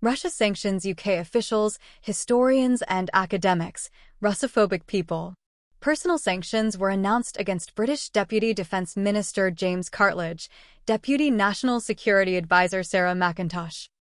Russia sanctions UK officials, historians, and academics, Russophobic people. Personal sanctions were announced against British Deputy Defence Minister James Cartlidge, Deputy National Security Advisor Sarah MacIntosh,